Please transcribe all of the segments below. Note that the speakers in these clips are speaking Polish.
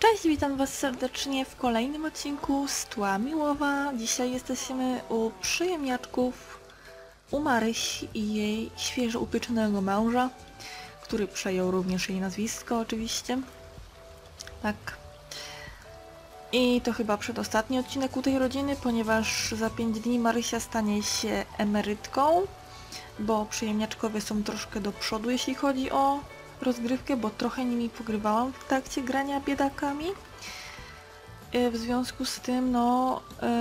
Cześć, witam was serdecznie w kolejnym odcinku z Tła Miłowa. Dzisiaj jesteśmy u przyjemniaczków, u Marysi i jej świeżo upieczonego męża, który przejął również jej nazwisko oczywiście. Tak. I to chyba przedostatni odcinek u tej rodziny, ponieważ za 5 dni Marysia stanie się emerytką, bo przyjemniaczkowie są troszkę do przodu, jeśli chodzi o rozgrywkę, bo trochę nimi pogrywałam w trakcie grania biedakami. W związku z tym, no,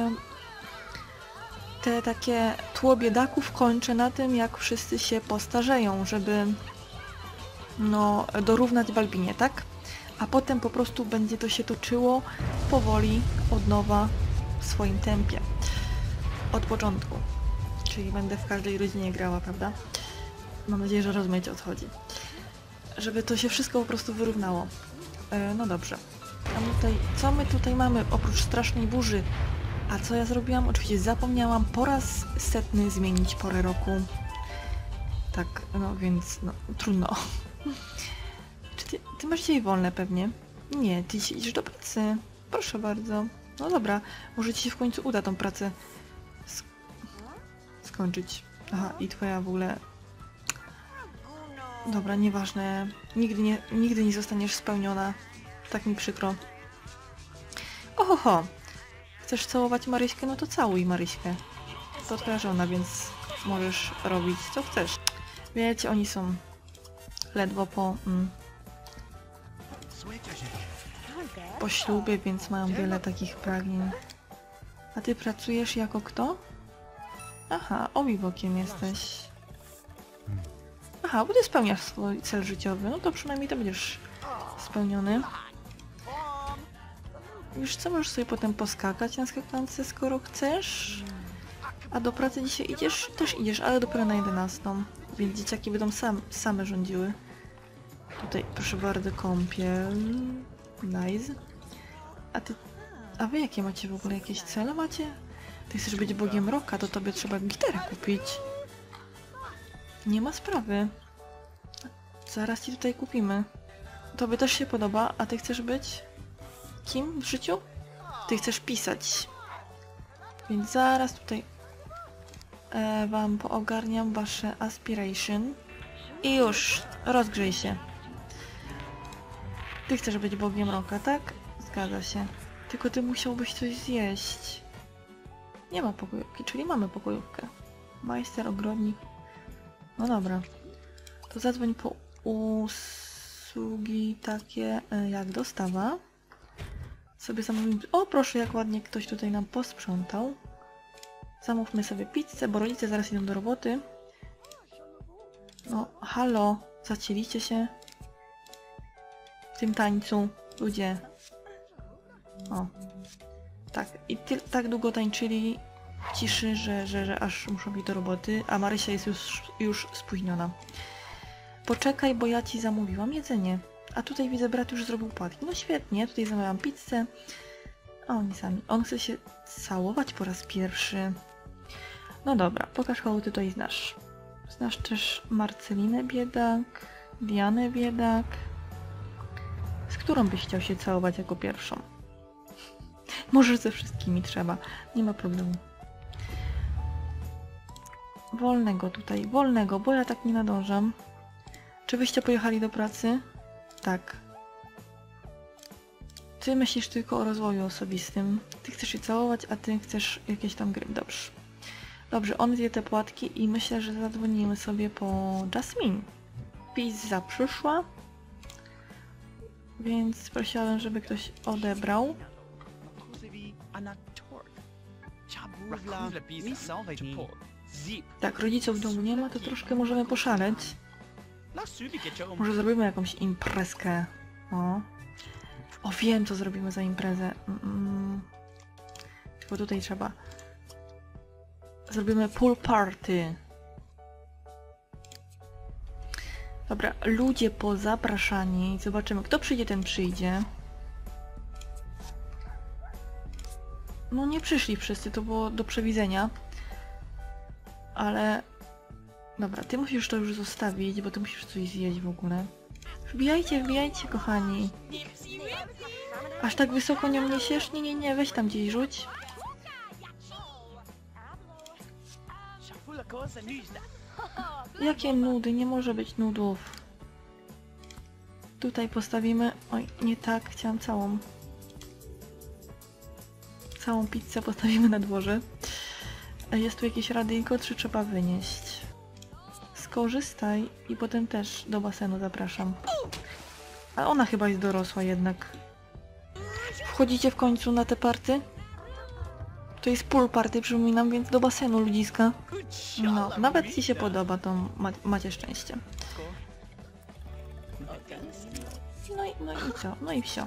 te takie tło biedaków kończę na tym, jak wszyscy się postarzeją, żeby, no, dorównać Balbinie, tak? A potem po prostu będzie to się toczyło powoli, od nowa, w swoim tempie. Od początku. Czyli będę w każdej rodzinie grała, prawda? Mam nadzieję, że rozumiecie, o co chodzi. Żeby to się wszystko po prostu wyrównało. No dobrze. A tutaj, co my tutaj mamy oprócz strasznej burzy? A co ja zrobiłam? Oczywiście zapomniałam po raz setny zmienić porę roku. Tak, no więc, no, trudno. Czy ty masz dzisiaj wolne pewnie? Nie, ty dzisiaj idziesz do pracy. Proszę bardzo. No dobra, może ci się w końcu uda tą pracę skończyć. Aha, i twoja w ogóle... Dobra, nieważne. Nigdy nie zostaniesz spełniona. Tak mi przykro. Ohoho! Chcesz całować Maryśkę? No to całuj Maryśkę. To twoja żona, więc możesz robić co chcesz. Wiecie, oni są ledwo po ślubie, więc mają wiele takich pragnień. A ty pracujesz jako kto? Aha, obibokiem jesteś. Aha, bo ty spełniasz swój cel życiowy, no to przynajmniej to będziesz spełniony. Wiesz co, możesz sobie potem poskakać na skakance, skoro chcesz. A do pracy dzisiaj idziesz? Też idziesz, ale dopiero na 11. Więc dzieciaki będą same rządziły. Tutaj, proszę bardzo, kąpiel. Nice. A wy jakie macie w ogóle? Jakieś cele macie? Ty chcesz być bogiem rocka, to tobie trzeba gitarę kupić. Nie ma sprawy. Zaraz ci tutaj kupimy. Tobie też się podoba, a ty chcesz być kim w życiu? Ty chcesz pisać. Więc zaraz tutaj wam poogarniam wasze aspiration. I już, rozgrzej się. Ty chcesz być bogiem rocka, tak? Zgadza się. Tylko ty musiałbyś coś zjeść. Nie ma pokojówki, czyli mamy pokojówkę. Majster, ogrodnik. No dobra. To zadzwoń po usługi takie jak dostawa. Sobie zamówimy... O, proszę, jak ładnie ktoś tutaj nam posprzątał. Zamówmy sobie pizzę, bo rodzice zaraz idą do roboty. No, halo, zacięliście się w tym tańcu, ludzie. O, tak. I tak długo tańczyli w ciszy, że aż muszą iść do roboty, a Marysia jest już spóźniona. Poczekaj, bo ja ci zamówiłam jedzenie. A tutaj widzę, brat już zrobił płatki. No świetnie, tutaj zamawiałam pizzę. A oni sami. On chce się całować po raz pierwszy. No dobra, pokaż, kogo ty tutaj znasz. Znasz też Marcelinę Biedak, Dianę Biedak. Z którą byś chciał się całować jako pierwszą? Może ze wszystkimi trzeba. Nie ma problemu. Wolnego tutaj, wolnego, bo ja tak nie nadążam. Czy wyście pojechali do pracy? Tak. Ty myślisz tylko o rozwoju osobistym. Ty chcesz się całować, a ty chcesz jakieś tam gry. Dobrze. Dobrze, on zje te płatki i myślę, że zadzwonimy sobie po Jasmine. Pizza przyszła. Więc prosiłabym, żeby ktoś odebrał. Tak, rodziców w domu nie ma, to troszkę możemy poszaleć. Może zrobimy jakąś imprezkę. O, wiem, co zrobimy za imprezę. Tylko tutaj trzeba... Zrobimy pool party. Dobra, ludzie pozapraszani. Zobaczymy, kto przyjdzie, ten przyjdzie. No nie przyszli wszyscy, to było do przewidzenia. Ale... Dobra, ty musisz to już zostawić, bo ty musisz coś zjeść w ogóle. Wbijajcie, wbijajcie, kochani. Aż tak wysoko nią niesiesz? Nie, nie, nie, weź tam gdzieś rzuć. Jakie nudy? Nie może być nudów. Tutaj postawimy... Oj, nie tak, chciałam całą. Całą pizzę postawimy na dworze. Jest tu jakieś radyjko, czy trzeba wynieść? Skorzystaj i potem też do basenu zapraszam. A ona chyba jest dorosła jednak. Wchodzicie w końcu na te party? To jest pool party, przypominam, więc do basenu ludziska. No, nawet ci się podoba, to macie szczęście. No i co? No i wsio.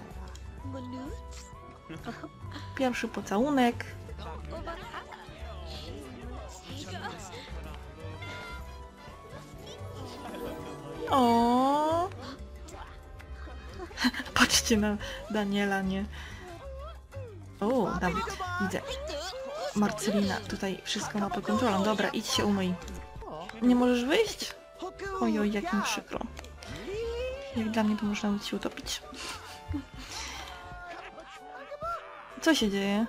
Pierwszy pocałunek. O. Patrzcie na Daniela, nie? O, Dawid, widzę. Marcelina tutaj wszystko ma pod kontrolą. Dobra, idź się umyj. Nie możesz wyjść? Ojoj, jak mi przykro. Jak dla mnie to można nawet się utopić. Co się dzieje?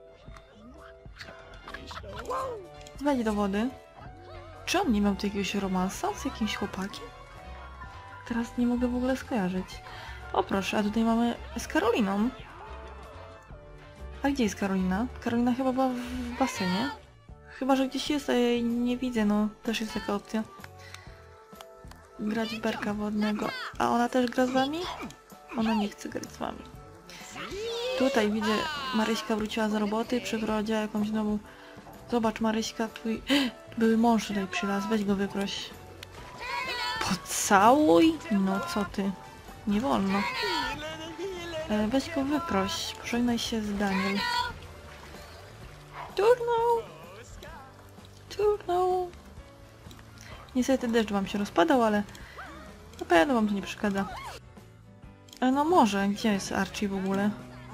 Wejdź do wody. Czy on nie miał tu jakiegoś romansa z jakimś chłopakiem? Teraz nie mogę w ogóle skojarzyć. O proszę, a tutaj mamy z Karoliną. A gdzie jest Karolina? Karolina chyba była w basenie. Chyba, że gdzieś jest, a ja jej nie widzę, no też jest taka opcja. Grać w berka wodnego. A ona też gra z wami? Ona nie chce grać z wami. Tutaj widzę, Maryśka wróciła z roboty, przeprowadziła jakąś nową... Zobacz, Maryśka, twój były mąż tutaj przylazł, weź go wyproś. Pocałuj? No co ty? Nie wolno. Weź go wyproś, pożegnaj się z Daniel. Turnął. Niestety deszcz wam się rozpadał, ale na pewno wam to nie przeszkadza. No może, gdzie jest Archie w ogóle?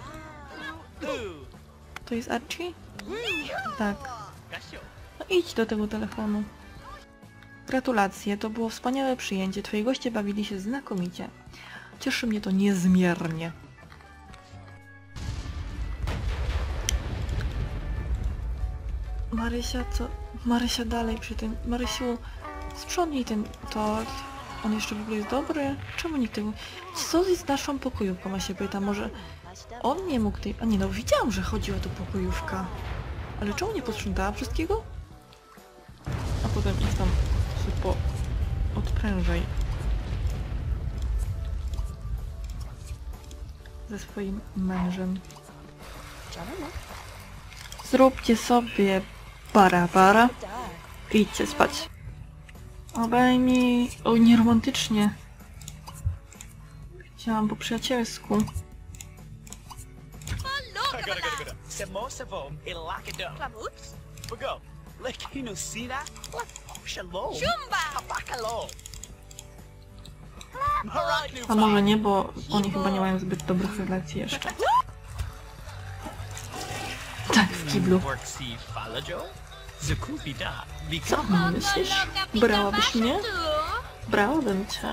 To jest Archie? Tak. No idź do tego telefonu. Gratulacje, to było wspaniałe przyjęcie. Twoi goście bawili się znakomicie. Cieszy mnie to niezmiernie. Marysia, co? Marysia dalej przy tym. Marysiu, sprzątnij ten tort. On jeszcze w ogóle jest dobry? Czemu nikt tego... Co jest naszą pokojówką? Ja się pyta, może... On nie mógł tej... A nie no, widziałam, że chodziła tu pokojówka. Ale czemu nie posprzątała wszystkiego? A potem idź tam szybko odprężaj. Ze swoim mężem. Zróbcie sobie bara. Idźcie spać. Obejmij... O, nieromantycznie. Chciałam po przyjacielsku. A może nie, bo oni chyba nie mają zbyt dobrych relacji jeszcze. Tak, w kiblu. Co mi myślisz? Brałabyś mnie? Brałabym cię.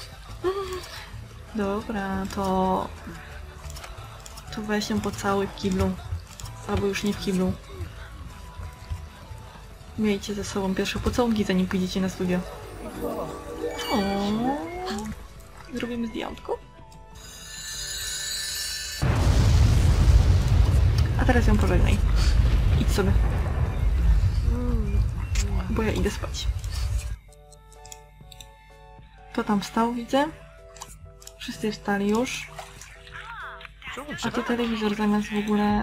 Dobra, to weź się pocałuj w kiblu. Albo już nie w kiblu. Miejcie ze sobą pierwsze pocałunki, zanim pójdziecie na studia. O, zrobimy zdjętko. A teraz ją pożegnaj. Idź sobie. Bo ja idę spać. Kto tam wstał, widzę? Wszyscy wstali już. A tu telewizor zamiast w ogóle...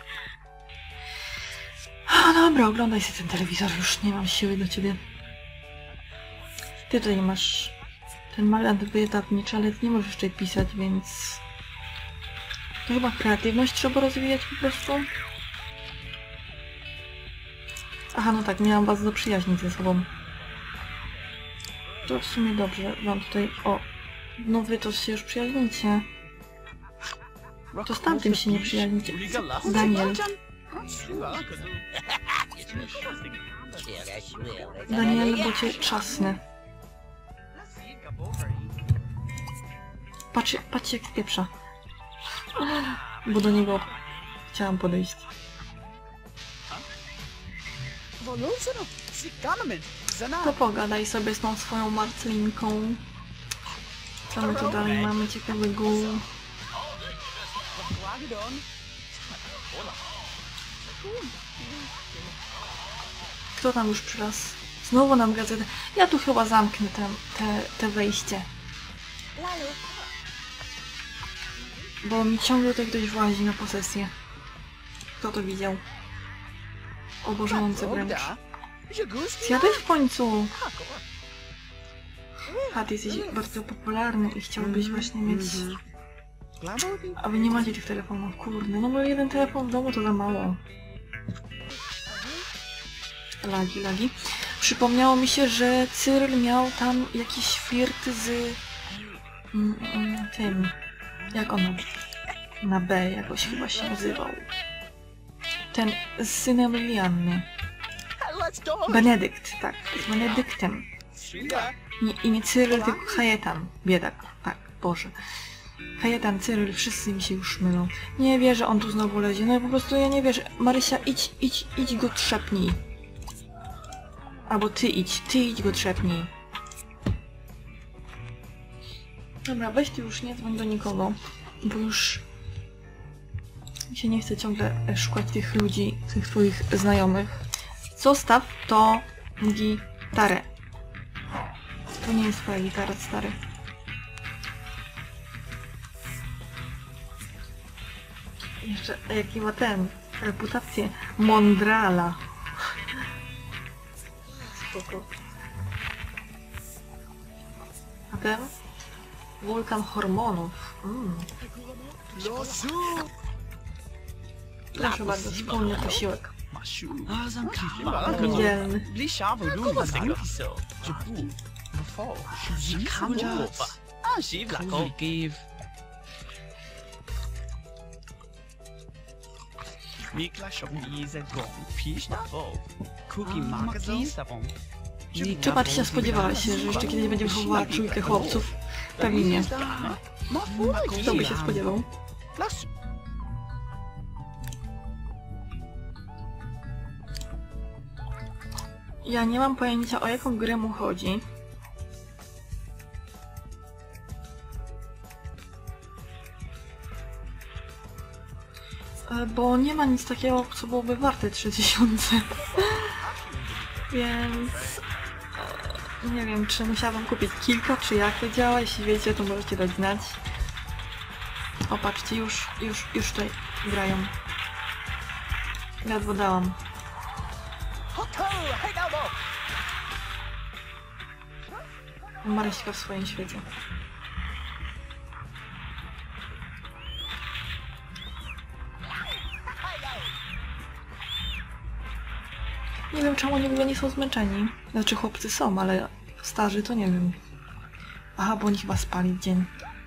A dobra, oglądaj sobie ten telewizor, już nie mam siły do ciebie. Ty tutaj masz ten malant wyetapnicz, ale nie możesz tutaj pisać, więc... To chyba kreatywność trzeba rozwijać po prostu. Aha, no tak, miałam was zaprzyjaźnić ze sobą. To w sumie dobrze, wam tutaj... O, no wy to się już przyjaźnicie. To z tamtym się nie przyjaźnicie. Daniel. Daniel, bo cię trzasnę. Patrzcie jak pieprza. Bo do niego chciałam podejść. To pogadaj sobie z tą swoją Marcelinką. Co my tu dalej mamy ciekawego? Kto tam już przylazł? Znowu nam gazetę. Ja tu chyba zamknę te wejście. Bo mi ciągle tutaj ktoś włazi na posesję. Kto to widział? Obożący wręcz. Zjadłeś w końcu! A ty jesteś bardzo popularny i chciałbyś właśnie mieć... A wy nie macie tych telefonów, kurde. No bo jeden telefon w domu to za mało. Lagi. Przypomniało mi się, że Cyril miał tam jakiś flirt z... tym... Jak on na B jakoś chyba się nazywał. Ten z synem Lilianny. Benedykt, tak. Z Benedyktem. I nie Cyril, tylko Kajetan. Biedak. Tak, Boże. Kajetan, Cyril, wszyscy mi się już mylą. Nie wierzę, on tu znowu lezie. No po prostu ja nie wierzę. Marysia, idź go trzepnij. Albo ty idź go trzepnij. Dobra, weź ty już nie dzwoń do nikogo, bo już się nie chce ciągle szukać tych ludzi, tych twoich znajomych. Zostaw to gitarę. To nie jest twoja gitara, stary. Jeszcze jaki ma ten reputację Mondrala. Spoko. A ten? Wulkan hormonów. Proszę bardzo, wspólny posiłek. Niedzielny. Czy Marcia spodziewała się, że jeszcze kiedyś będzie wychowywała trójkę chłopców? Pewnie nie. Kto by się spodziewał? Ja nie mam pojęcia, o jaką grę mu chodzi. Bo nie ma nic takiego, co byłoby warte 3000. Więc... nie wiem, czy musiałabym kupić kilka, czy jak to działa. Jeśli wiecie, to możecie dać znać. O, patrzcie, już tutaj grają. Ledwo dałam. Maryśka w swoim świecie. Nie wiem, czemu oni w ogóle nie są zmęczeni. Znaczy chłopcy są, ale starzy to nie wiem. Aha, bo oni chyba spali w dzień.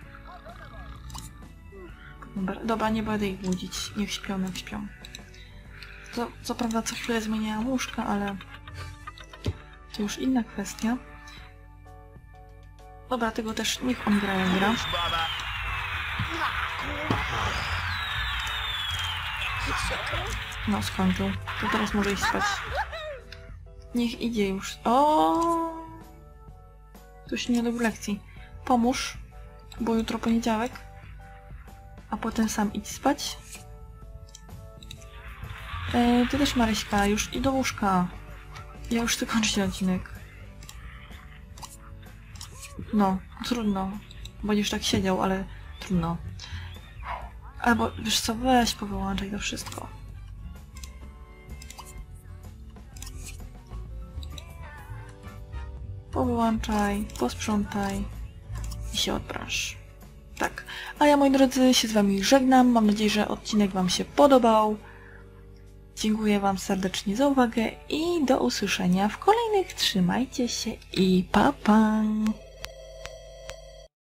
Dobra, nie będę ich budzić. Niech śpią, jak śpią. Co prawda co chwilę zmieniałam łóżka, ale... to już inna kwestia. Dobra, tego też niech on gra. No, skończył. To teraz może iść spać. Niech idzie już. O! Ktoś nie lubi lekcji. Pomóż, bo jutro poniedziałek. A potem sam idź spać. Ty też, Maryśka, już idź do łóżka. Ja już chcę kończyć ten odcinek. No, trudno. Będziesz tak siedział, ale trudno. Albo, wiesz co, weź powyłączaj to wszystko. Powyłączaj, posprzątaj i się odpręż. Tak. A ja, moi drodzy, się z wami żegnam. Mam nadzieję, że odcinek wam się podobał. Dziękuję wam serdecznie za uwagę i do usłyszenia w kolejnych. Trzymajcie się i pa pa!